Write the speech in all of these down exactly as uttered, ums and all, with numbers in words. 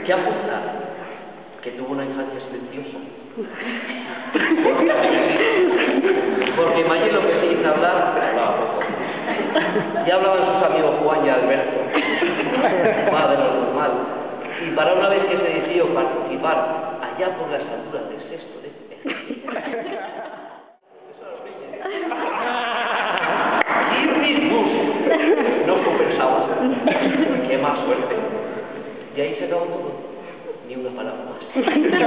¿Qué apunta? Que tuvo una infancia silenciosa. Porque Mayen lo que se hizo hablar, hablaba poco. Ya hablaban sus amigos Juan y Alberto. Más de lo normal. Y para una vez que se decidió participar allá por las alturas del sexto de no compensaba. Qué más suerte. Y ahí se acabó todo. Ni una palabra más.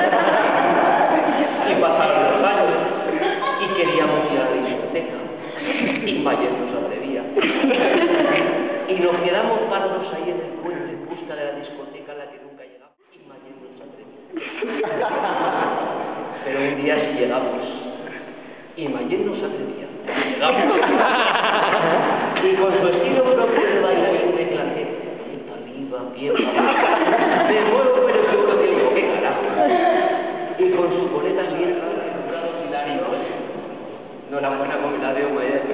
Y pasaron los años. Y queríamos ir a la discoteca. Y Mayen nos atrevía. Y nos quedamos parados ahí en el puente en busca de la discoteca a la que nunca llegamos. Y Mayen nos atrevía. Pero un día sí llegamos. Y Mayen nos atrevía. Llegamos. Y con su estilo propio de bailarín de clase, bien para arriba, bien para abajo, me muevo pero seguro tiempo, qué carajo. Y con sus boletas bien educados y largos. No era buena comida de Oma, ¿eh?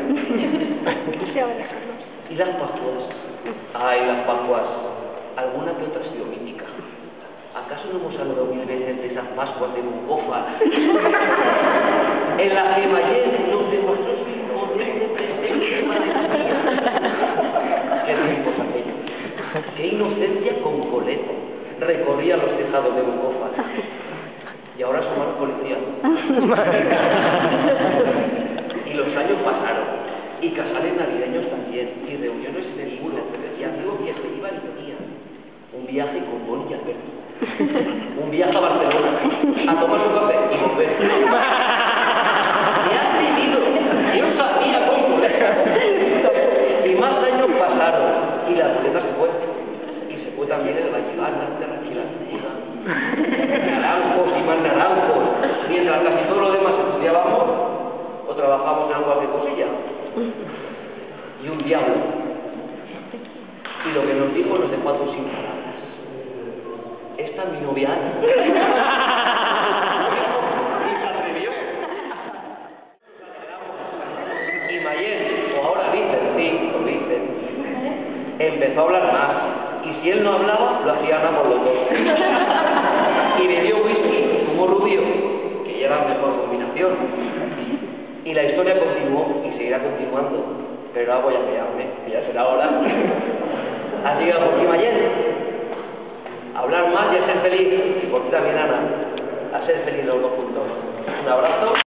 Y las Pascuas. Ay, las Pascuas. Alguna que otra ha sido mítica. ¿Acaso no hemos hablado mil veces de esas Pascuas de Moncofa? En las que Mayen nos demostró su imponente presencia malecía. Qué tiempos aquellos. Qué inocencia con coleto recorría los tejados de Moncofa. Y ahora somos policías. Y los años pasaron. Y casales navideños también. Y reuniones en el muro. Y amigos que se iban y venían. Un viaje con Bonnie y Alberto. Un viaje a Barcelona. A tomar un café y volver. ¿Qué has vivido? Yo sabía cómo. Y más años pasaron. Y la boleta se fue. Y se fue también el Vallegar, la Terranquila. Naranjos y más naranjos. Mientras casi todo lo demás estudiábamos o trabajábamos en algo de cosilla. Y un diablo. Y lo que nos dijo nos dejó a todos sin palabras. Esta es mi novia. Y se atrevió. Y Mayen, o ahora dicen, sí, lo dicen, empezó a hablar más. Y si él no hablaba, lo hacía Ana por los dos. Y bebió whisky como rubio, que ya era la mejor combinación. Y la historia continuó y seguirá continuando. Pero ahora voy a quedarme, que ya será hora. Así que por ti, Mayen, hablar más y a ser feliz. Y por ti también, Ana, a ser feliz los dos juntos. Un abrazo.